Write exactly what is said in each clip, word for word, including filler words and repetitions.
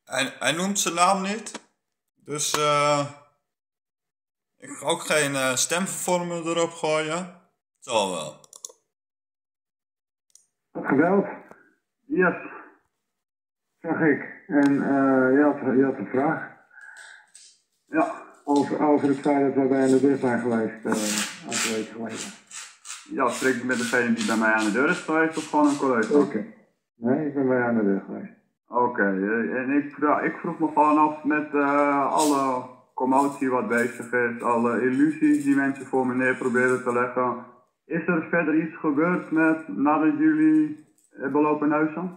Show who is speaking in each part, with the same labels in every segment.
Speaker 1: Hij, hij noemt zijn naam niet. Dus uh, ik ga ook geen uh, stemvervormer erop gooien. Het zal wel.
Speaker 2: Geweld?
Speaker 3: Yes.
Speaker 2: Zag ik. En uh, je, had, je had een vraag.
Speaker 3: Ja.
Speaker 2: Over, over het feit dat we bij aan de deur zijn geweest, uh, een aantal weken geleden.
Speaker 3: Ja, spreek ik met degene die bij mij aan de deur is geweest of gewoon een collega?
Speaker 2: Oké. Okay. Nee, ik ben bij aan de deur geweest.
Speaker 3: Oké, okay. En ik, ja, ik vroeg me gewoon af met uh, alle commotie wat bezig is, alle illusies die mensen voor me neer proberen te leggen. Is er verder iets gebeurd met nadat jullie hebben lopen neuzen?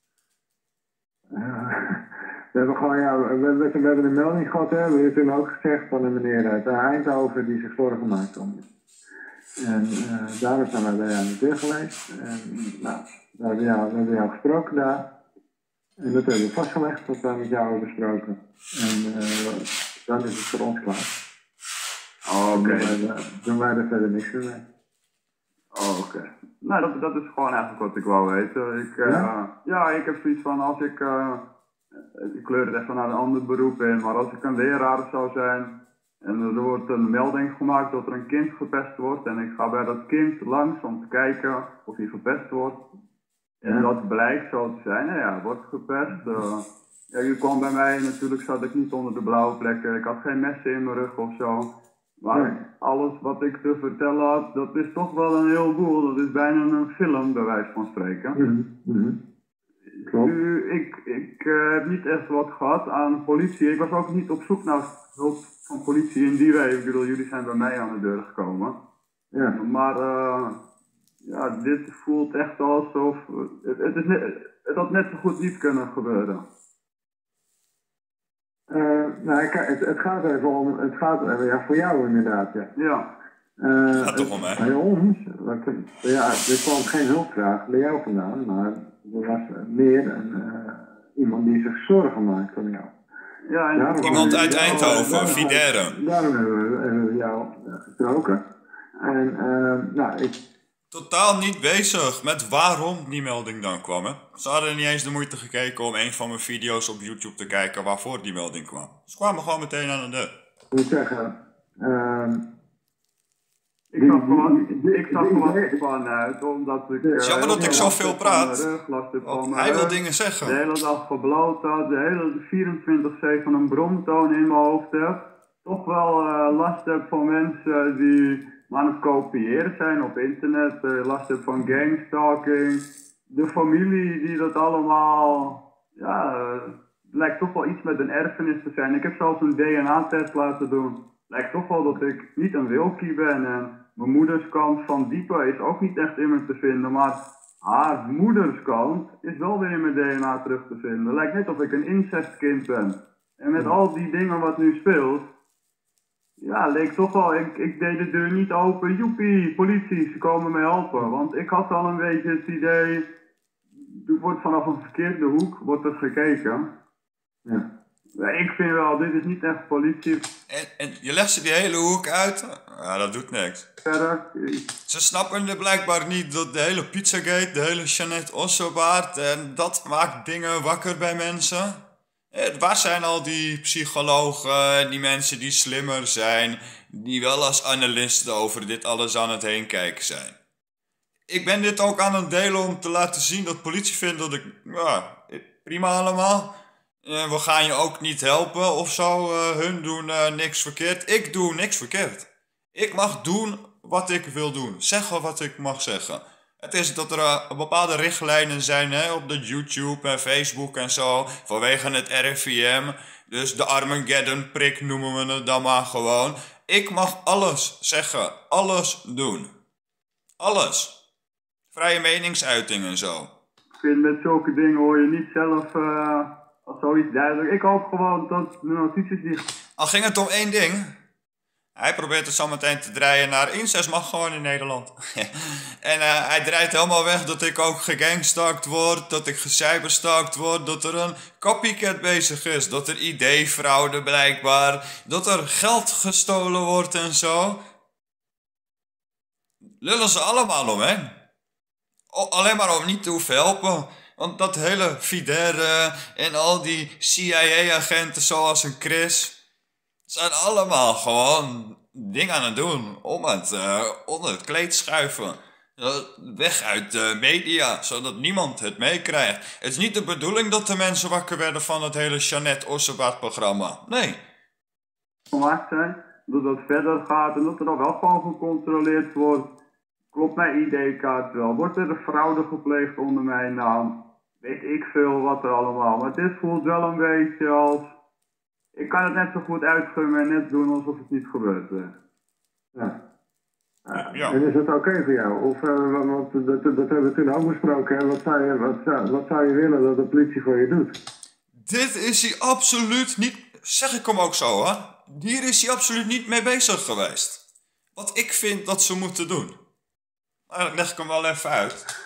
Speaker 2: Uh, we hebben gewoon, ja, we, we, we hebben een melding gehad, hè. We hebben toen ook gezegd van een meneer uit Eindhoven die zich zorgen maakt om je. En uh, daarom zijn wij bij aan de deur geweest. En nou, we hebben jou, we hebben jou gesproken daar. En dat hebben we vastgelegd, dat we met jou hebben besproken. En uh, dan is het voor ons klaar.
Speaker 3: Oh, oké. Okay.
Speaker 2: Dan doen wij er verder niks mee.
Speaker 3: Oh, oké. Okay. Nou, dat, dat is gewoon eigenlijk wat ik wou weten. Ik, uh, ja? ja, ik heb zoiets van als ik, uh, ik kleur het even naar een ander beroep in, maar als ik een leraar zou zijn en er wordt een melding gemaakt dat er een kind gepest wordt en ik ga bij dat kind langs om te kijken of hij gepest wordt. En dat blijkt zo te zijn, nou ja, wordt gepest. Uh, ja, je kwam bij mij, natuurlijk zat ik niet onder de blauwe plekken, ik had geen messen in mijn rug of zo. Maar nee. Alles wat ik te vertellen had, dat is toch wel een heleboel. Dat is bijna een film, bij wijze van spreken.
Speaker 2: Mm-hmm. Mm-hmm.
Speaker 3: U, ik ik uh, heb niet echt wat gehad aan politie. Ik was ook niet op zoek naar hulp van politie in die way. Ik bedoel, jullie zijn bij mij aan de deur gekomen.
Speaker 2: Ja.
Speaker 3: Maar uh, ja, dit voelt echt alsof... Het, het, is net, het had net zo goed niet kunnen gebeuren.
Speaker 2: Uh, nou, het, het gaat even om, het gaat even, ja, voor jou inderdaad, ja.
Speaker 3: Ja.
Speaker 2: Uh,
Speaker 1: gaat toch om, hè?
Speaker 2: Bij ons, ja, er kwam geen hulpvraag bij jou vandaan, maar er was meer een, uh, iemand die zich zorgen maakt om jou.
Speaker 3: Ja, en
Speaker 1: iemand
Speaker 3: we,
Speaker 1: uit
Speaker 3: ja,
Speaker 1: Eindhoven, Videre.
Speaker 2: Daarom hebben we, hebben we jou gesproken. En, uh, nou, ik...
Speaker 1: Totaal niet bezig met waarom die melding dan kwam, hè. Ze hadden niet eens de moeite gekeken om een van mijn video's op YouTube te kijken waarvoor die melding kwam. Ze kwamen gewoon meteen aan de deur.
Speaker 2: Ik moet zeggen, uh,
Speaker 3: ik zag gewoon, ik zag gewoon vanuit, omdat ik...
Speaker 1: Het is jammer dat ik zoveel praat. Hij wil dingen
Speaker 3: De
Speaker 1: zeggen.
Speaker 3: hele dag gebloot had, de hele vierentwintig zeven een bromtoon in mijn hoofd heb. Toch wel uh, last heb van mensen die aan het kopiëren zijn op internet. Uh, last heb van gangstalking. De familie die dat allemaal... Ja, uh, lijkt toch wel iets met een erfenis te zijn. Ik heb zelfs een D N A-test laten doen. Lijkt toch wel dat ik niet een wilkie ben. En mijn moeders kant van diepe is ook niet echt in me te vinden. Maar haar moeders kant is wel weer in mijn D N A terug te vinden. Lijkt net of ik een incestkind ben. En met al die dingen wat nu speelt... Ja, leek toch wel, ik, ik deed de deur niet open. Joepie, politie, ze komen mij helpen. Want ik had al een beetje het idee... Er wordt vanaf een verkeerde hoek wordt er gekeken.
Speaker 2: Ja.
Speaker 3: Ik vind wel, dit is niet echt politie.
Speaker 1: En, en je legt ze die hele hoek uit? Ja, dat doet niks.
Speaker 3: Verder.
Speaker 1: Ze snappen er blijkbaar niet dat de hele Pizzagate, de hele Jeanette Ossobaard... en dat maakt dingen wakker bij mensen. Eh, waar zijn al die psychologen, die mensen die slimmer zijn... die wel als analisten over dit alles aan het heen kijken zijn? Ik ben dit ook aan het delen om te laten zien dat politie vindt dat ik... Ja, prima allemaal... Uh, we gaan je ook niet helpen of zo. Uh, hun doen uh, niks verkeerd. Ik doe niks verkeerd. Ik mag doen wat ik wil doen. Zeggen wat ik mag zeggen. Het is dat er uh, bepaalde richtlijnen zijn, hè, op de YouTube en Facebook en zo. Vanwege het R I V M. Dus de Armageddon prik noemen we het dan maar gewoon. Ik mag alles zeggen. Alles doen. Alles. Vrije meningsuiting en zo.
Speaker 3: Ik vind met zulke dingen hoor je niet zelf... Uh... Of zoiets duidelijk. Ik hoop gewoon dat de notities die...
Speaker 1: Al ging het om één ding. Hij probeert het zo meteen te draaien naar incest mag gewoon in Nederland. En uh, hij draait helemaal weg dat ik ook gegangstalkt word, dat ik gecyberstalkt word, dat er een copycat bezig is, dat er I D-fraude blijkbaar, dat er geld gestolen wordt en zo. Lullen ze allemaal omheen. O, alleen maar om niet te hoeven helpen. Want dat hele Fidere en al die C I A-agenten zoals een Chris zijn allemaal gewoon dingen aan het doen om het uh, onder het kleed schuiven. Weg uit de media, zodat niemand het meekrijgt. Het is niet de bedoeling dat de mensen wakker werden van het hele Jeanette Ossenbaard-programma. Nee.
Speaker 3: Gemaakt zijn, dat het verder gaat en dat er dan wel gewoon gecontroleerd wordt. Klopt mijn I D-kaart wel? Wordt er een fraude gepleegd onder mijn naam? Weet ik veel wat er allemaal. Maar dit voelt wel een beetje als... Ik kan het net zo goed uitgummen en net doen alsof het niet gebeurd is.
Speaker 2: Ja.
Speaker 1: Ja, ja.
Speaker 2: En is dat oké okay voor jou? Of, uh, want dat, dat hebben we toen ook besproken. Hè? Wat, zou je, wat, zou, wat zou je willen dat de politie voor je doet?
Speaker 1: Dit is hij absoluut niet... Zeg ik hem ook zo, hoor. Hier is hij absoluut niet mee bezig geweest. Wat ik vind dat ze moeten doen. Nou, dan leg ik hem wel even uit.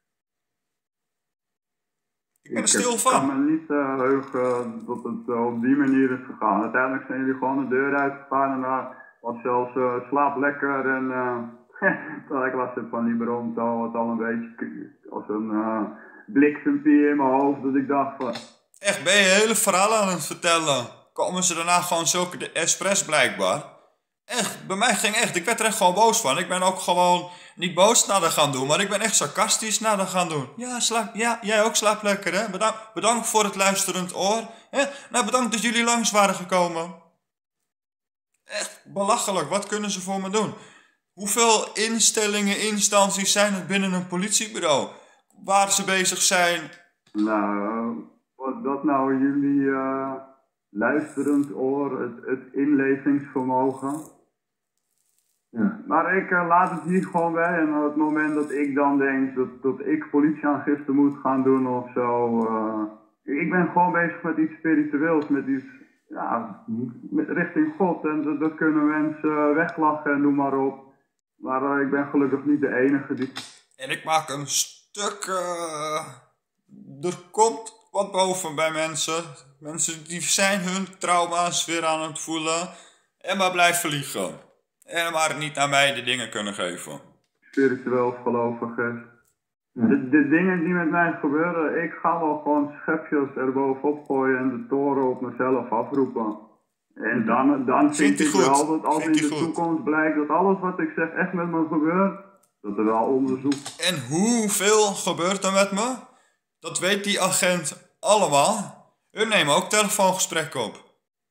Speaker 1: Ik ben er stil van.
Speaker 3: Ik kan me niet uh, heugen dat het uh, op die manier is gegaan. Uiteindelijk zijn jullie gewoon de deur uitgegaan en daar was zelfs uh, slaap lekker en uh, terwijl ik last heb van die bronto, wat al een beetje als een uh, bliksempje in mijn hoofd, dat ik dacht van...
Speaker 1: Echt, ben je hele verhalen aan het vertellen? Komen ze daarna gewoon zulke de expres blijkbaar? Echt, bij mij ging echt, ik werd er echt gewoon boos van. Ik ben ook gewoon niet boos naar de gaan doen, maar ik ben echt sarcastisch naar de gaan doen. Ja, slaap, ja, jij ook slaap lekker, hè? Bedankt, bedankt voor het luisterend oor. Hè? Nou, bedankt dat jullie langs waren gekomen. Echt belachelijk, wat kunnen ze voor me doen? Hoeveel instellingen, instanties zijn er binnen een politiebureau waar ze bezig zijn?
Speaker 3: Nou, wat dat nou jullie uh, luisterend oor, het, het inlevingsvermogen. Ja. Maar ik uh, laat het hier gewoon bij en op het moment dat ik dan denk dat, dat ik politieaangifte moet gaan doen of zo. Uh, ik ben gewoon bezig met iets spiritueels, met iets ja, met, richting God en dat, dat kunnen mensen weglachen en noem maar op. Maar uh, ik ben gelukkig niet de enige die...
Speaker 1: En ik maak een stuk... Uh, er komt wat boven bij mensen. Mensen die zijn hun trauma's weer aan het voelen en maar blijven liegen. En maar niet naar mij de dingen kunnen geven.
Speaker 3: Spiritueel of gelovig is. De, de dingen die met mij gebeuren, ik ga wel gewoon schepjes erbovenop gooien en de toren op mezelf afroepen. En dan, dan vind ik wel dat als in de toekomst blijkt dat alles wat ik zeg echt met me gebeurt, dat er wel onderzoek...
Speaker 1: En hoeveel gebeurt er met me? Dat weet die agent allemaal. Hun nemen ook telefoongesprekken op.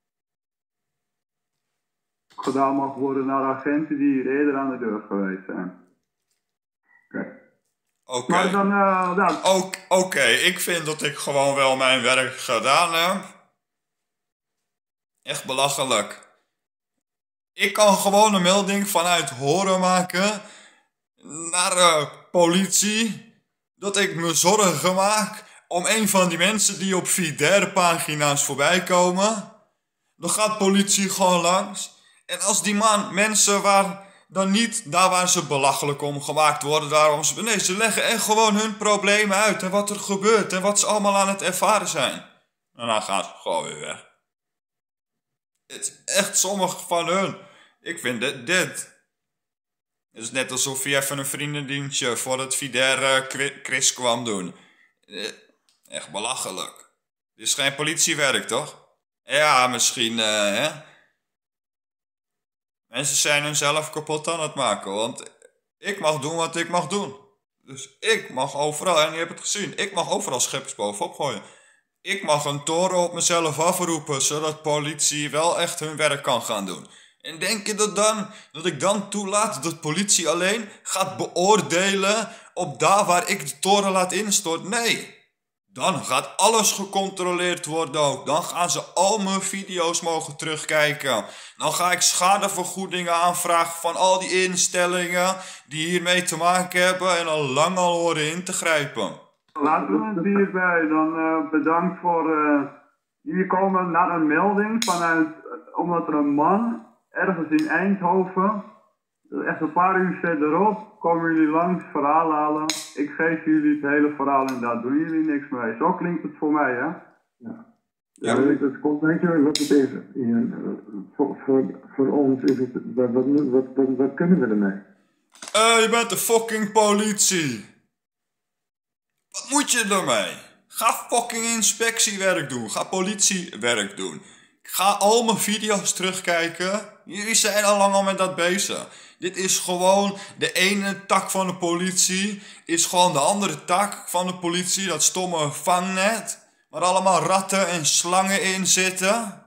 Speaker 3: Gedaan mag worden naar agenten die hier eerder aan de deur geweest zijn. Oké.
Speaker 1: Okay. Oké.
Speaker 3: Okay. Maar dan... Uh, nou...
Speaker 1: Oké, okay. Ik vind dat ik gewoon wel mijn werk gedaan heb. Echt belachelijk. Ik kan gewoon een melding vanuit horen maken naar de politie dat ik me zorgen maak om een van die mensen die op Fidere pagina's voorbij komen. Dan gaat politie gewoon langs. En als die man mensen waar dan niet daar waar ze belachelijk om gemaakt worden, daarom ze, nee, ze leggen echt gewoon hun problemen uit en wat er gebeurt en wat ze allemaal aan het ervaren zijn. En dan gaan ze gewoon weer weg. Het is echt sommige van hun. Ik vind dit, dit. Het is net alsof je even een vriendendienstje voor het Fidere Chris kwam doen. Echt belachelijk. Dit is geen politiewerk, toch? Ja, misschien, uh, hè. Mensen zijn hunzelf kapot aan het maken, want ik mag doen wat ik mag doen. Dus ik mag overal, en je hebt het gezien, ik mag overal schepjes bovenop gooien. Ik mag een toren op mezelf afroepen, zodat politie wel echt hun werk kan gaan doen. En denk je dat dan, dat ik dan toelaat dat politie alleen gaat beoordelen op daar waar ik de toren laat instorten? Nee. Dan gaat alles gecontroleerd worden ook. Dan gaan ze al mijn video's mogen terugkijken. Dan ga ik schadevergoedingen aanvragen van al die instellingen die hiermee te maken hebben en al lang al horen in te grijpen.
Speaker 3: Laten we het hierbij. Dan uh, bedankt voor... Uh, jullie komen naar een melding vanuit... Omdat er een man ergens in Eindhoven... Echt een paar uur verderop komen jullie langs verhaal halen. Ik geef jullie het hele verhaal en daar doen jullie niks mee. Zo klinkt het voor mij, hè?
Speaker 2: Ja. Ja, het komt, weet je wat het is? Ja, voor, voor, voor ons is het... Wat, wat, wat, wat, wat kunnen we ermee?
Speaker 1: Eh, uh, je bent de fucking politie. Wat moet je ermee? Ga fucking inspectiewerk doen. Ga politiewerk doen. Ga al mijn video's terugkijken. Jullie zijn al lang al met dat bezig. Dit is gewoon de ene tak van de politie. Is gewoon de andere tak van de politie. Dat stomme vangnet. Waar allemaal ratten en slangen in zitten.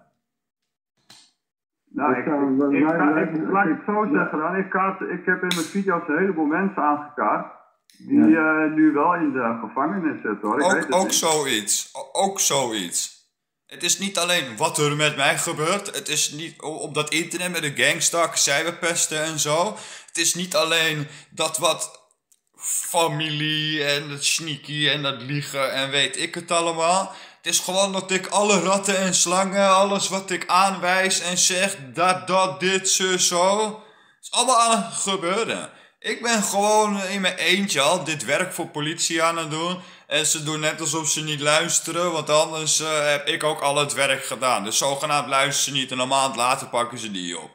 Speaker 3: Nou, ik, ik, ik, ga, ik, laat ik het zo zeggen dan. Ik, kaart, ik heb in mijn video's een heleboel mensen aangekaart. Die ja. uh, nu wel in de gevangenis zitten hoor. Ik
Speaker 1: ook
Speaker 3: weet het
Speaker 1: ook
Speaker 3: niet.
Speaker 1: zoiets. Ook zoiets. Het is niet alleen wat er met mij gebeurt. Het is niet op dat internet met de gangstak, cyberpesten en zo. Het is niet alleen dat wat familie en het sneaky en dat liegen en weet ik het allemaal. Het is gewoon dat ik alle ratten en slangen, alles wat ik aanwijs en zeg, dat, dat, dit, zo, zo. Het is allemaal aan het gebeuren. Ik ben gewoon in mijn eentje al dit werk voor politie aan het doen. En ze doen net alsof ze niet luisteren, want anders uh, heb ik ook al het werk gedaan. Dus zogenaamd luisteren ze niet en een maand later pakken ze die op.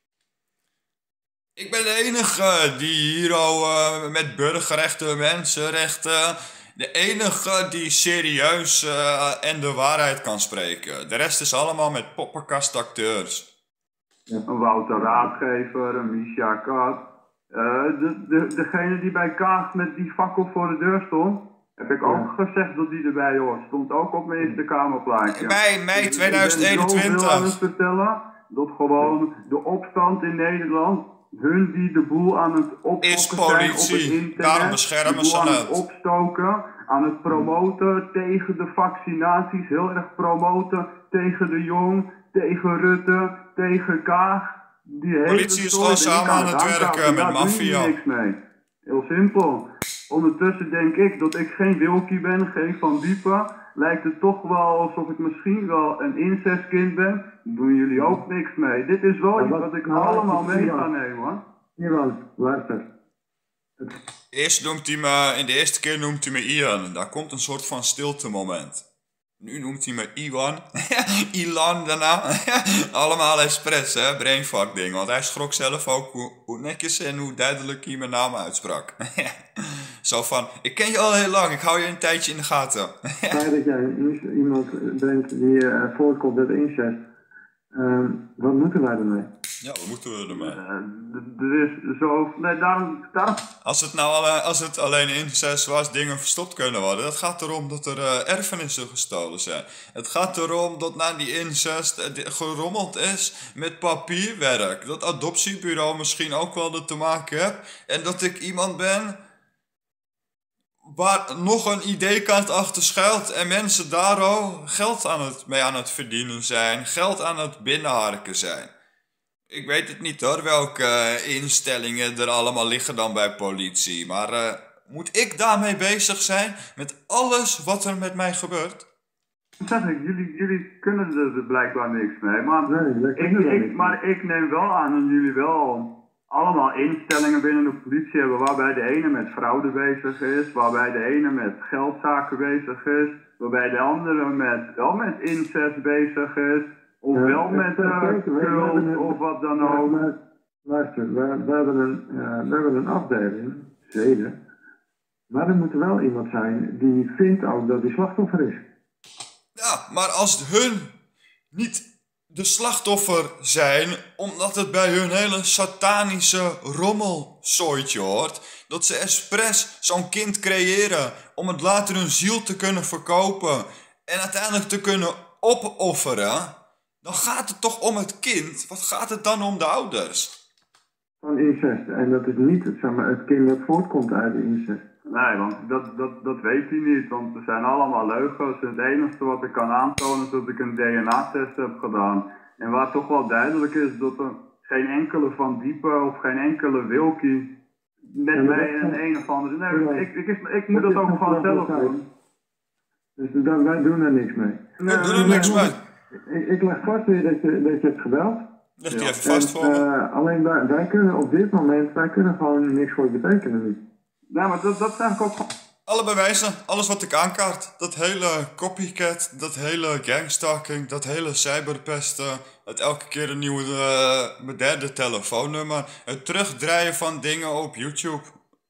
Speaker 1: Ik ben de enige die hier al uh, met burgerrechten, mensenrechten... De enige die serieus uh, en de waarheid kan spreken. De rest is allemaal met poppenkastacteurs.
Speaker 3: Een Wouter Raadgever, een Misha Kat. Uh, de, de, degene die bij Kaas met die fakkel voor de deur stond, heb ik ook ja. gezegd dat die erbij hoort. Stond ook op mijn Eerste Kamerplaatje.
Speaker 1: Mei, mei tweeduizend eenentwintig.
Speaker 3: Ik ben zoveel aan het vertellen dat gewoon de opstand in Nederland, hun die de boel aan het opstoken zijn op het internet,
Speaker 1: daarom beschermen ze
Speaker 3: aan
Speaker 1: het.
Speaker 3: het opstoken, aan het promoten tegen de vaccinaties, heel erg promoten tegen de Jong, tegen Rutte, tegen Kaag. Die hele
Speaker 1: politie is gewoon samen aan het werken met maffia.
Speaker 3: Niks mee. Heel simpel. Ondertussen denk ik dat ik geen Wilkie ben, geen Van Diepen. Lijkt het toch wel alsof ik misschien wel een incestkind ben. Doen jullie ook niks mee. Dit is wel iets wat, wat ik nou, allemaal mee ga nemen hoor.
Speaker 2: Iwan, luister.
Speaker 1: Eerst noemt hij me, in de eerste keer noemt hij me Ian. Daar komt een soort van stilte moment. Nu noemt hij me Iwan. Ilan daarna. Allemaal expres, hè. Brainfuck ding. Want hij schrok zelf ook hoe, hoe netjes en hoe duidelijk hij mijn naam uitsprak. Zo van, ik ken je al heel lang. Ik hou je een tijdje in de gaten.
Speaker 2: Fijn dat jij iemand bent die uh, voortkomt uit incest. Uh, wat moeten wij ermee?
Speaker 1: Ja, wat moeten we ermee?
Speaker 3: Uh, er is zo... Nee, daarom... daarom...
Speaker 1: Als het nou alle, als het alleen incest was, dingen verstopt kunnen worden. Het gaat erom dat er uh, erfenissen gestolen zijn. Het gaat erom dat na die incest uh, gerommeld is met papierwerk. Dat adoptiebureau misschien ook wel er te maken heeft. En dat ik iemand ben waar nog een idee-kaart achter schuilt en mensen daar al geld aan het, mee aan het verdienen zijn. Geld aan het binnenharken zijn. Ik weet het niet hoor, welke uh, instellingen er allemaal liggen dan bij politie. Maar uh, moet ik daarmee bezig zijn met alles wat er met mij gebeurt?
Speaker 3: Zeg ik, jullie, jullie kunnen er blijkbaar niks mee. Maar,
Speaker 2: nee,
Speaker 3: ik, ik, maar ik neem wel aan dat jullie wel allemaal instellingen binnen de politie hebben waarbij de ene met fraude bezig is, waarbij de ene met geldzaken bezig is, waarbij de andere met, wel met incest bezig is. Of ja, wel met uh, of wat dan ook.
Speaker 2: Maar, luister, we, we, hebben een, uh, we hebben een afdeling, zeden. Maar er moet wel iemand zijn die vindt ook dat hij slachtoffer is.
Speaker 1: Ja, maar als hun niet de slachtoffer zijn, omdat het bij hun hele satanische rommelzooitje hoort, dat ze expres zo'n kind creëren om het later hun ziel te kunnen verkopen en uiteindelijk te kunnen opofferen. Dan gaat het toch om het kind? Wat gaat het dan om de ouders?
Speaker 2: Van incest. En dat is niet zeg maar, het kind dat voortkomt uit de incest.
Speaker 3: Nee, want dat, dat, dat weet hij niet. Want er zijn allemaal leugens. Het enige wat ik kan aantonen is dat ik een D N A-test heb gedaan. En waar toch wel duidelijk is dat er geen enkele Van Diepen of geen enkele Wilkie met mij een een of andere... Nee, ja. ik, ik, ik, ik moet dat, dat ook gewoon zelf doen.
Speaker 2: Dus dat, wij doen er niks mee.
Speaker 1: Nee, we doen er niks mee.
Speaker 2: Ik, ik leg vast weer dat je, dat je hebt gebeld.
Speaker 1: Leg die even vast voor me.
Speaker 2: Uh, alleen wij, wij kunnen op dit moment, wij kunnen gewoon niks voor je betekenen niet.
Speaker 3: Nee, maar dat, dat zeg ik ook.
Speaker 1: Alle bewijzen, alles wat ik aankaart. Dat hele copycat, dat hele gangstalking, dat hele cyberpesten. Het elke keer een nieuwe, uh, mijn derde telefoonnummer. Het terugdraaien van dingen op YouTube.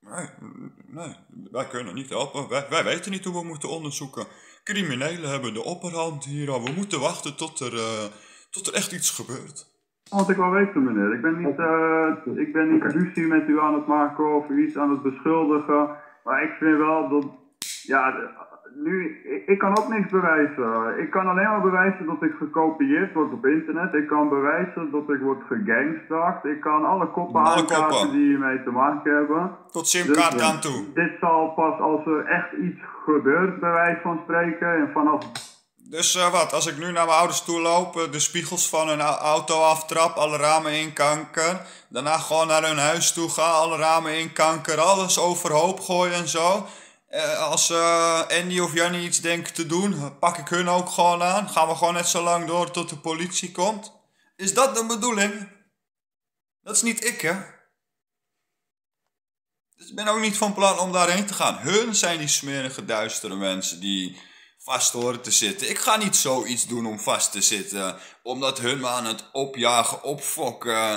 Speaker 1: Nee, nee, wij kunnen niet helpen. Wij, wij weten niet hoe we moeten onderzoeken. Criminelen hebben de opperhand hier al. We moeten wachten tot er, uh, tot er echt iets gebeurt.
Speaker 3: Want ik wil weten, meneer. Ik ben niet, uh, ik ben niet ruzie met u aan het maken of u iets aan het beschuldigen. Maar ik vind wel dat, ja, nu, ik, ik kan ook niks bewijzen. Ik kan alleen maar bewijzen dat ik gekopieerd word op internet. Ik kan bewijzen dat ik word gegangstalkt. Ik kan alle koppen
Speaker 1: alle
Speaker 3: aankaarten
Speaker 1: koppen.
Speaker 3: die hiermee te maken hebben.
Speaker 1: Tot simkaart
Speaker 3: Dus,
Speaker 1: aan toe.
Speaker 3: Dit zal pas als er echt iets gebeurt, bij wijze van spreken. En vanaf...
Speaker 1: Dus uh, wat, als ik nu naar mijn ouders toe loop, uh, de spiegels van hun auto aftrap, alle ramen inkanker. Daarna gewoon naar hun huis toe ga, alle ramen inkanker, alles overhoop gooien en zo. Uh, als uh, Andy of Jannie iets denken te doen, pak ik hun ook gewoon aan. Gaan we gewoon net zo lang door tot de politie komt. Is dat de bedoeling? Dat is niet ik, hè? Dus ik ben ook niet van plan om daarheen te gaan. Hun zijn die smerige, duistere mensen die vast horen te zitten. Ik ga niet zoiets doen om vast te zitten, omdat hun me aan het opjagen, opfokken.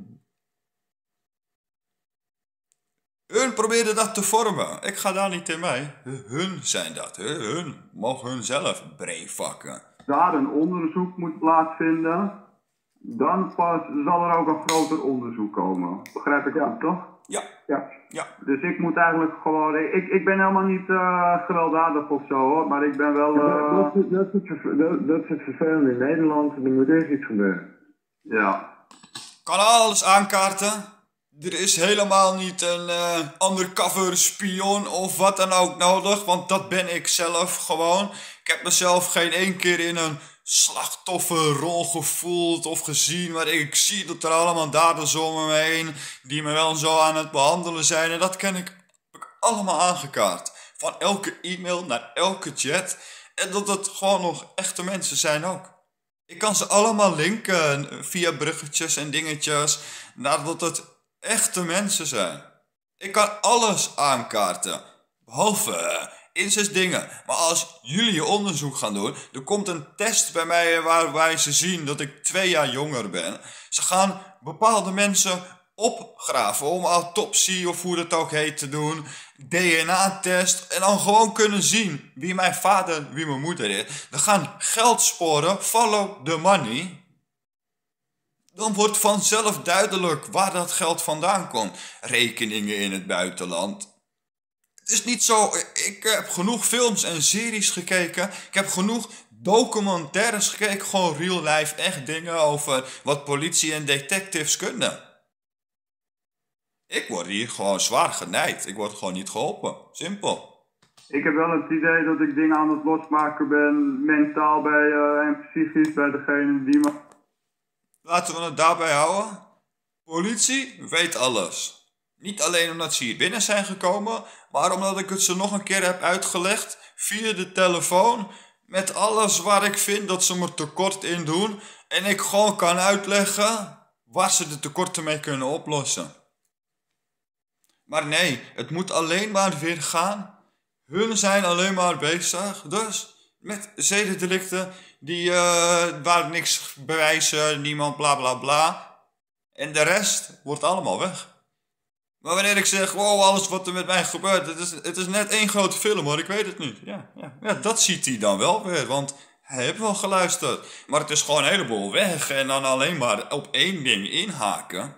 Speaker 1: Hun probeerden dat te vormen. Ik ga daar niet in mee. Hun zijn dat. Hun mogen hun zelf breevakken.
Speaker 3: Daar een onderzoek moet plaatsvinden, dan pas zal er ook een groter onderzoek komen. Begrijp ik goed, toch?
Speaker 1: Ja.
Speaker 2: Ja.
Speaker 1: Ja.
Speaker 3: Dus ik moet eigenlijk gewoon... Ik, ik ben helemaal niet uh, gewelddadig of zo, hoor, maar ik ben wel... Uh...
Speaker 2: Dat, dat, dat, is het, verve- dat, dat is het vervelende in Nederland. Er moet eerst iets gebeuren.
Speaker 3: Ja.
Speaker 1: Kan alles aankaarten. Er is helemaal niet een uh, undercover spion of wat dan ook nodig, want dat ben ik zelf gewoon. Ik heb mezelf geen één keer in een slachtofferrol gevoeld of gezien, maar ik zie dat er allemaal daders om me heen die me wel zo aan het behandelen zijn en dat ken ik, heb ik allemaal aangekaart. Van elke e-mail naar elke chat en dat het gewoon nog echte mensen zijn ook. Ik kan ze allemaal linken via bruggetjes en dingetjes nadat het echte mensen zijn. Ik kan alles aankaarten. Behalve uh, incestdingen. Maar als jullie je onderzoek gaan doen, er komt een test bij mij waarbij ze zien dat ik twee jaar jonger ben. Ze gaan bepaalde mensen opgraven om autopsie of hoe dat ook heet te doen. D N A-test en dan gewoon kunnen zien wie mijn vader en wie mijn moeder is. We gaan geld sporen, follow the money. Dan wordt vanzelf duidelijk waar dat geld vandaan komt. Rekeningen in het buitenland. Het is niet zo, ik heb genoeg films en series gekeken. Ik heb genoeg documentaires gekeken. Gewoon real life, echt dingen over wat politie en detectives kunnen. Ik word hier gewoon zwaar genijd. Ik word gewoon niet geholpen. Simpel.
Speaker 3: Ik heb wel het idee dat ik dingen aan het losmaken ben, mentaal bij uh, en psychisch bij degene die me...
Speaker 1: Laten we het daarbij houden. Politie weet alles. Niet alleen omdat ze hier binnen zijn gekomen, maar omdat ik het ze nog een keer heb uitgelegd via de telefoon met alles waar ik vind dat ze me tekort in doen en ik gewoon kan uitleggen waar ze de tekorten mee kunnen oplossen. Maar nee, het moet alleen maar weer gaan. Hun zijn alleen maar bezig, dus met zedendelicten die uh, waar niks bewijzen, niemand bla bla bla. En de rest wordt allemaal weg. Maar wanneer ik zeg, wow, alles wat er met mij gebeurt, het is, het is net één grote film hoor, ik weet het niet. Ja, ja, ja, dat ziet hij dan wel weer, want hij heeft wel geluisterd. Maar het is gewoon een heleboel weg en dan alleen maar op één ding inhaken.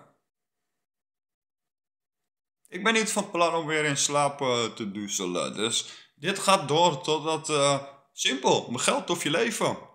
Speaker 1: Ik ben niet van plan om weer in slaap uh, te doezelen, dus dit gaat door totdat, uh, simpel, mijn geld of je leven.